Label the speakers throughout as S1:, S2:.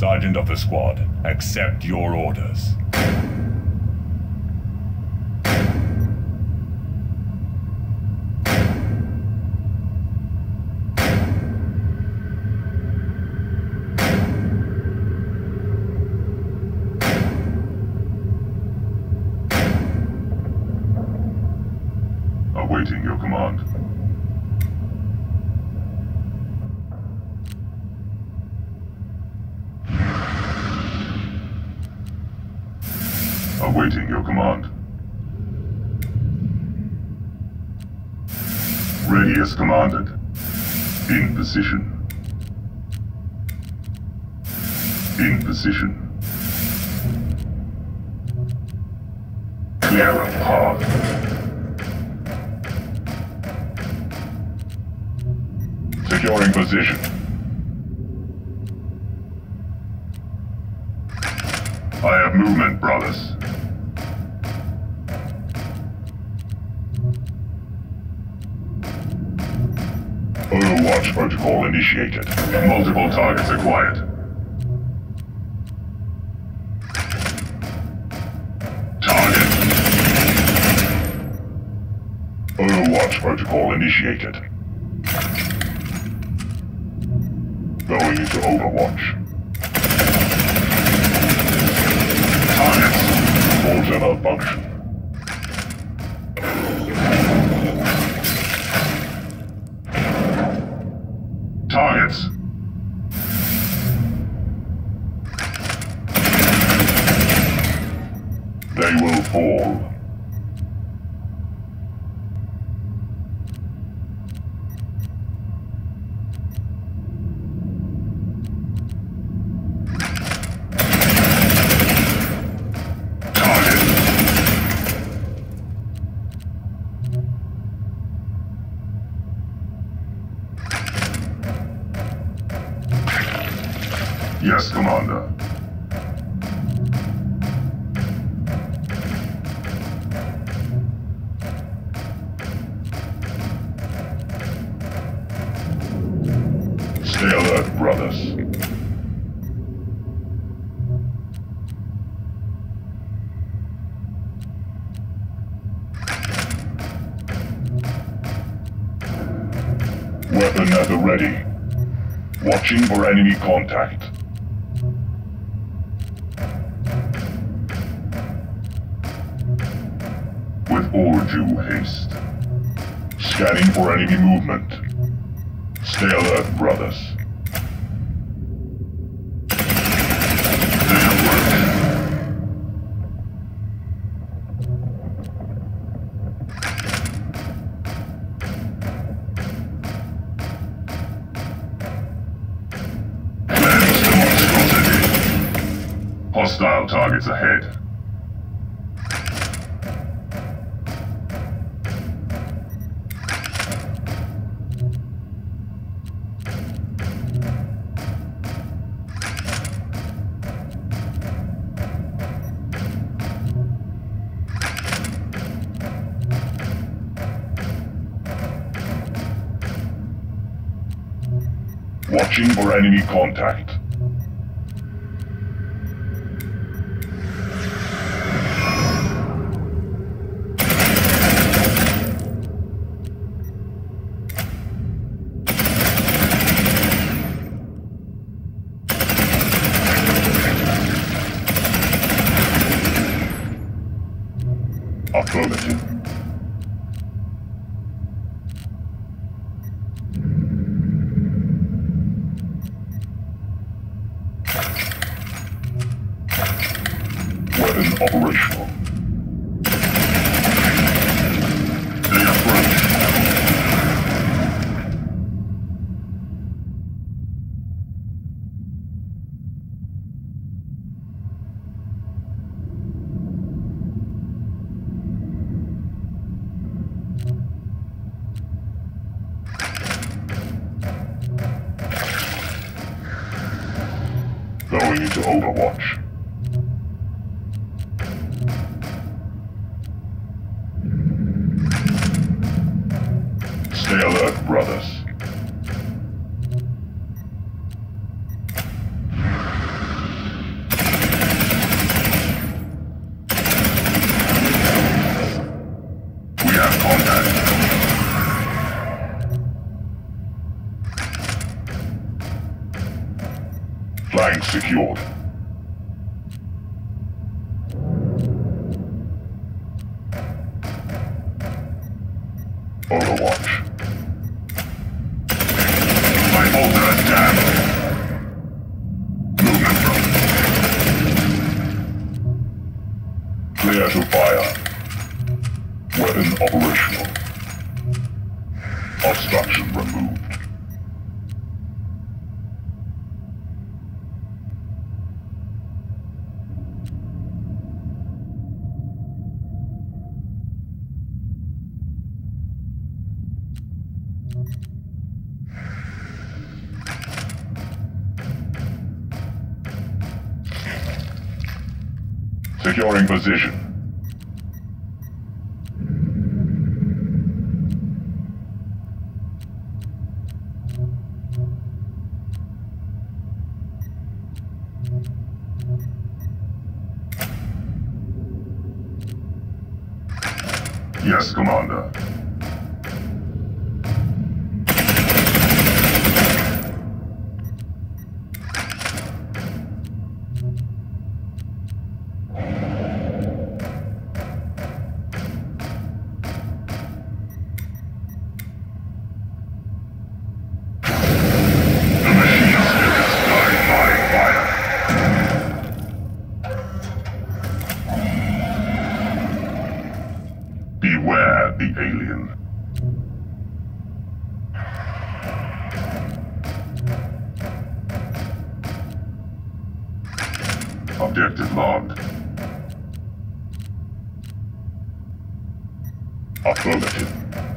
S1: Sergeant of the squad, accept your orders.
S2: Awaiting your command. Awaiting your command. Ready as commanded. In position. In position. Clear a path. Securing position. I have movement, brothers. Overwatch protocol initiated. Multiple targets acquired. Target. Overwatch protocol initiated. Going into Overwatch. Targets. Full general function. Targets. They will fall. Yes, Commander. Stay alert, brothers. Weapon at the ready. Watching for enemy contact. With all due haste. Scanning for enemy movement. Stay alert, brothers. They have worked. Plans demonstrated. Hostile targets ahead. Watching for enemy contact. Affirmative. Weapon operational. They approach. Going into Overwatch. Stay alert, brothers. secured. Overwatch. My bolter is jammed. Movement from. Clear to fire. Weapon operational. Obstruction removed. Securing position. Yes, Commander. Beware the alien. Objective logged. Affirmative.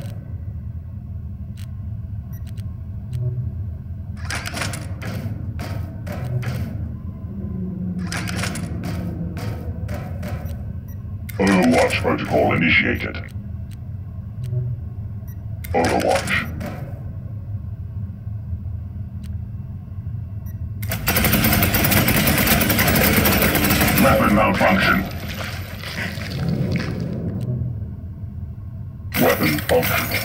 S2: Overwatch protocol initiated. Overwatch. Weapon malfunction. Weapon functional.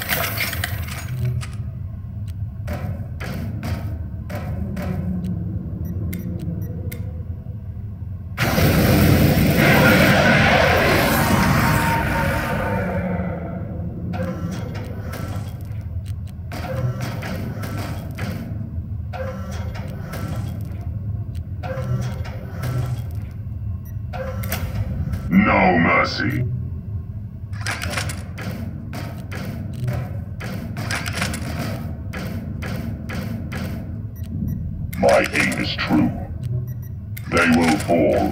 S2: No mercy. My aim is true. They will fall.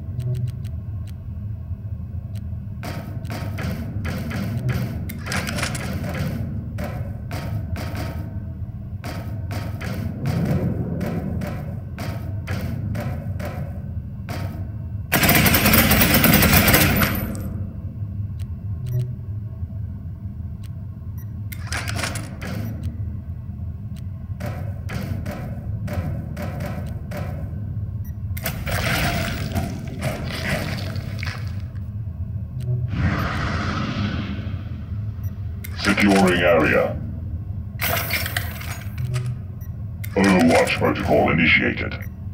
S2: Securing area. Overwatch protocol initiated.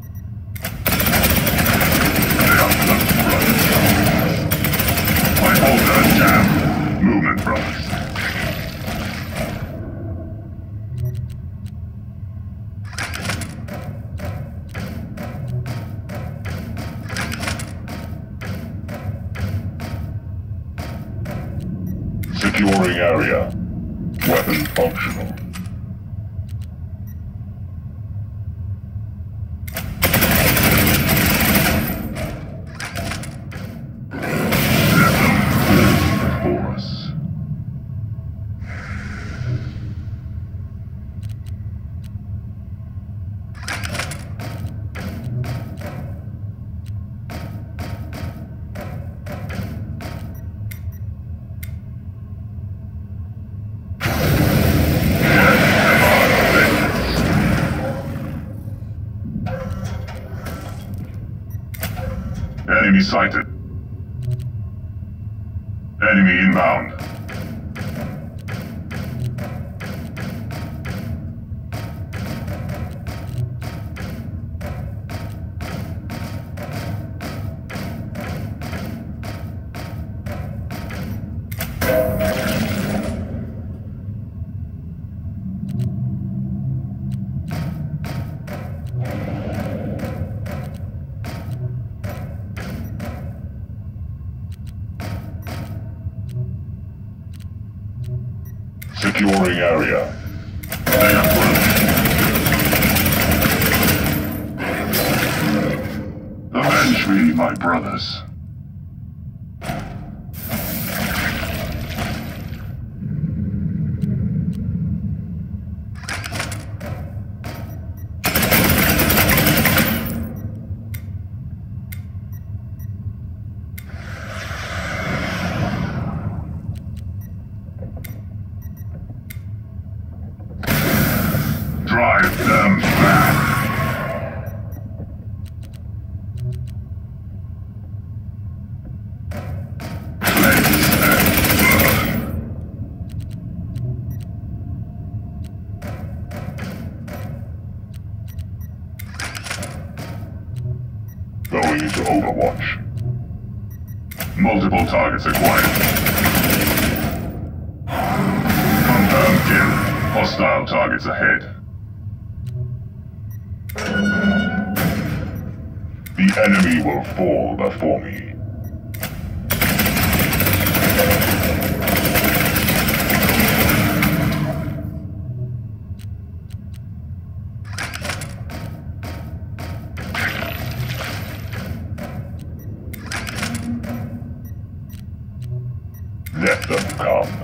S2: My bolter is jammed. Movement froze. Securing area. Weapon functional. For us. Enemy sighted. Enemy inbound. Securing area. They approach. Avenge me, my brothers. Drive them back! Cleanse and burn! Going into Overwatch. Multiple targets acquired. Confirmed kill. Hostile targets ahead. The enemy will fall before me. Let them come.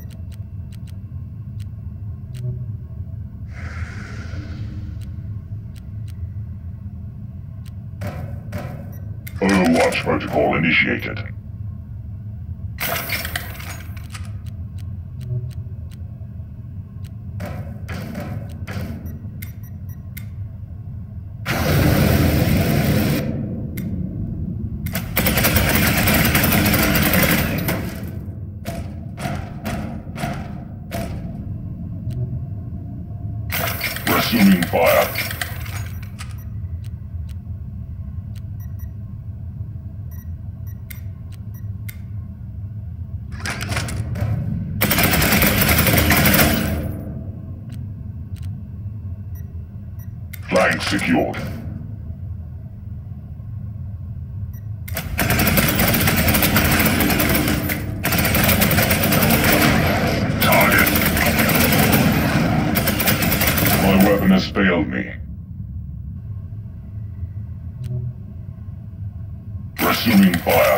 S2: Overwatch protocol initiated. Resuming fire. Flank secured. Target. My weapon has failed me. Resuming fire.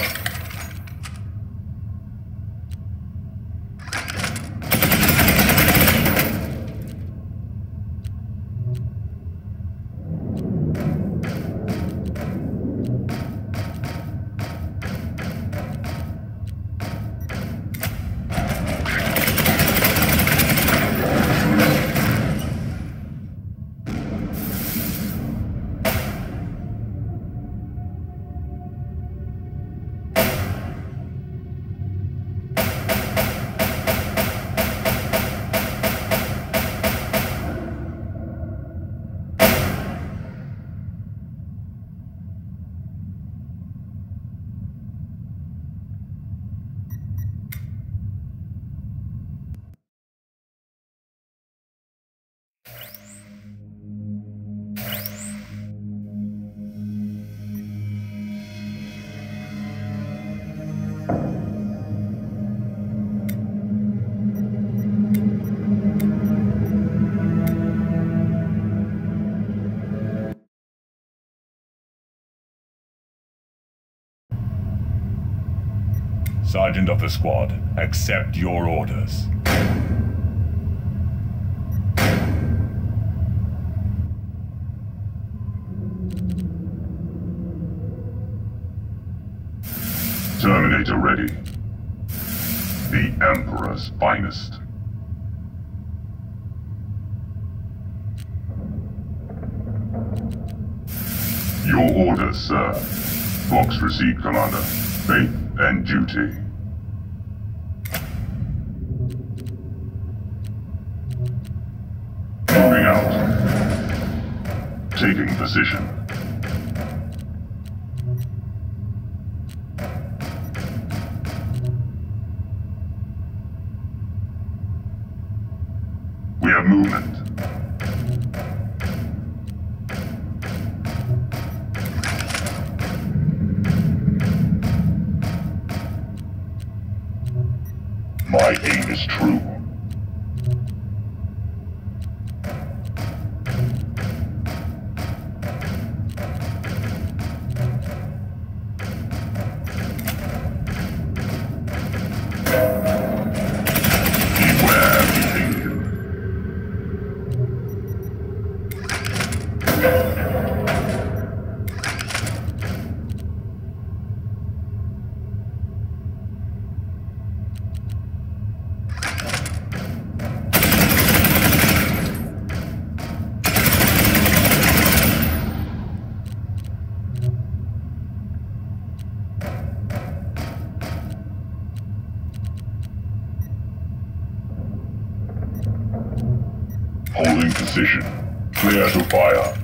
S1: Sergeant of the squad, accept your orders.
S2: Terminator ready. The Emperor's finest. Your orders, sir. Box received, Commander. Faith and duty. Moving out. Taking position. We have movement. My aim is true. Holding position. Clear to fire.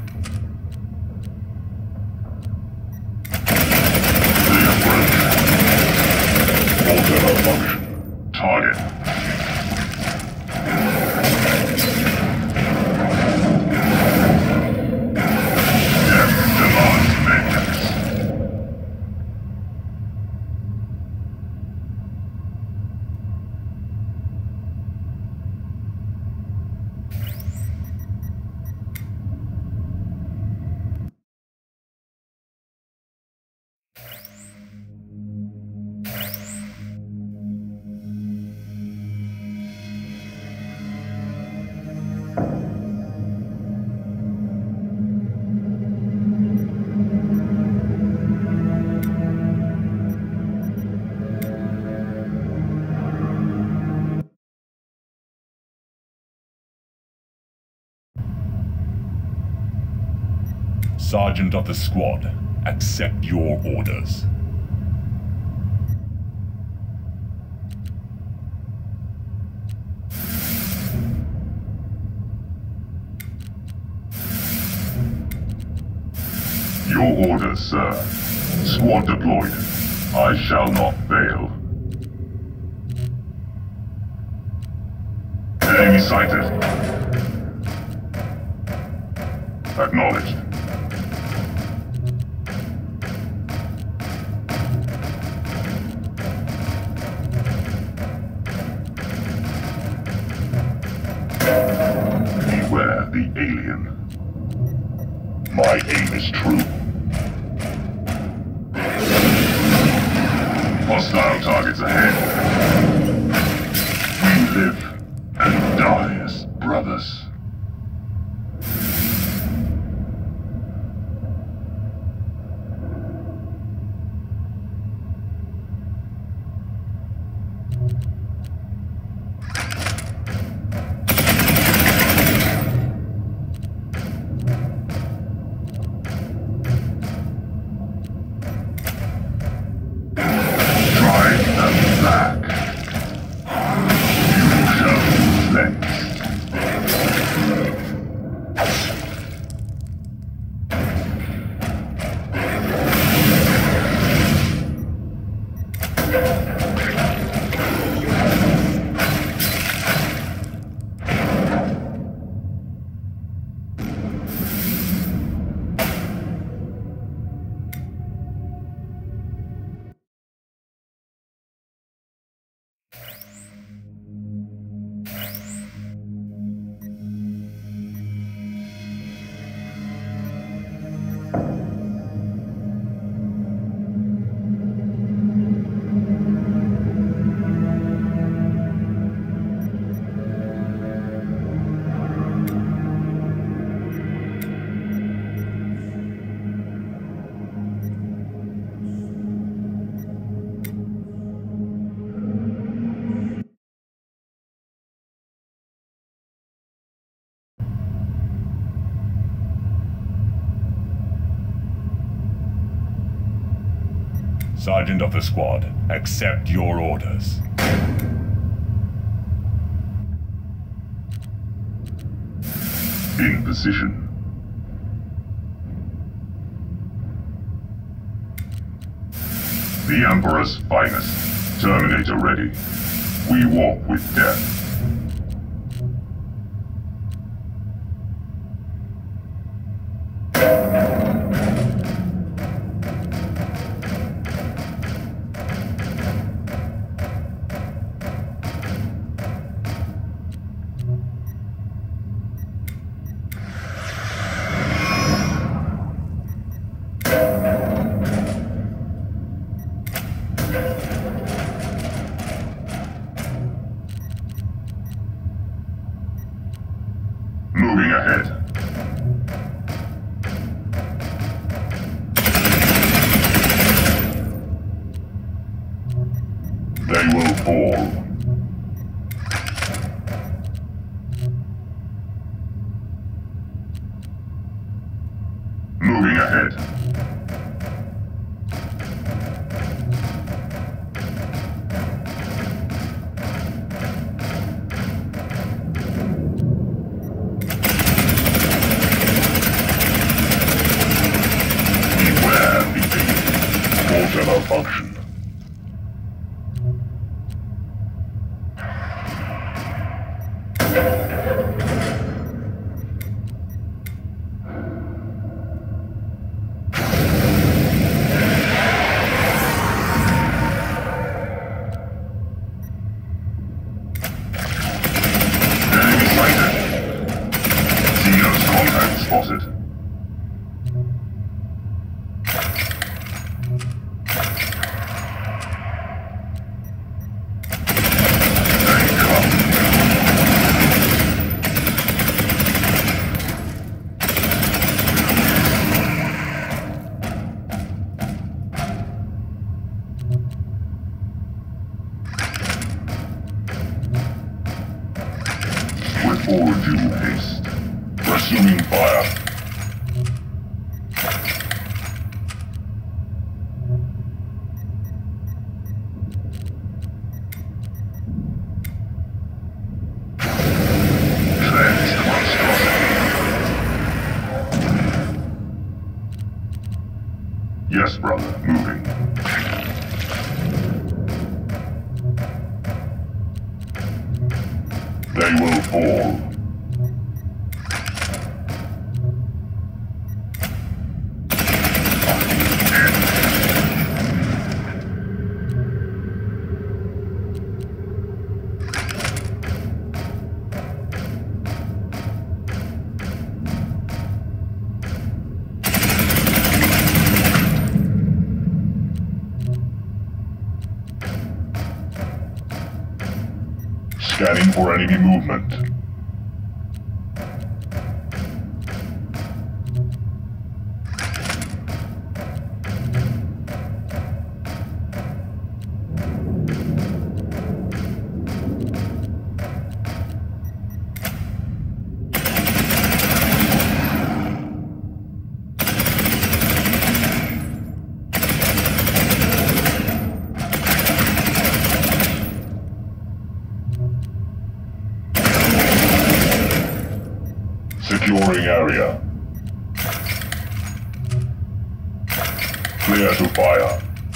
S2: The approach. Alter function. Target. Death demands vengeance.
S1: Sergeant of the squad, accept your orders.
S2: Your orders, sir. Squad deployed. I shall not fail. Enemy sighted. Acknowledged. Beware the alien. My aim is true. Hostile targets ahead. We live and die as brothers.
S1: Sergeant of the squad, accept your orders.
S2: In position. The Emperor's finest. Terminator ready. We walk with death. Moving ahead. They will fall. Moving ahead. Filter malfunction. Enemy sighted. Xenos contact spotted. With overdue haste. Resuming fire. Cleansed monstrosity. Yes, brother, moving. They will fall. Scanning for enemy movement. Securing area. Clear to fire.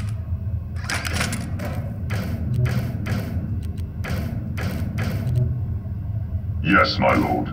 S2: Yes, my lord.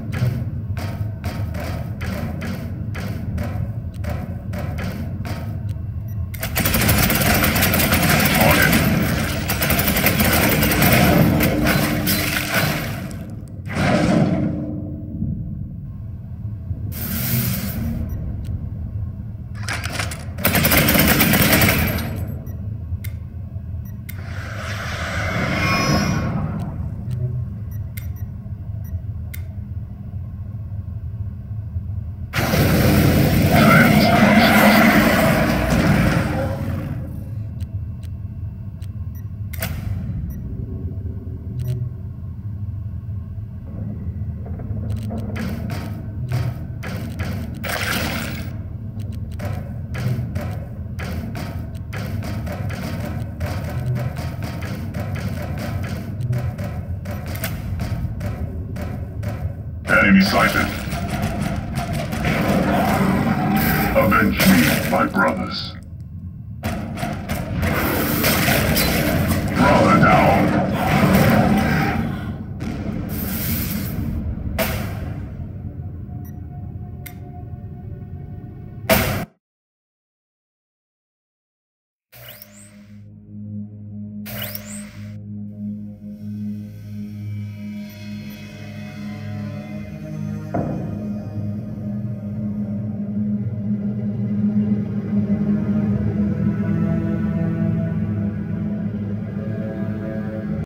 S2: Enemy sighted. Avenge me, my brothers.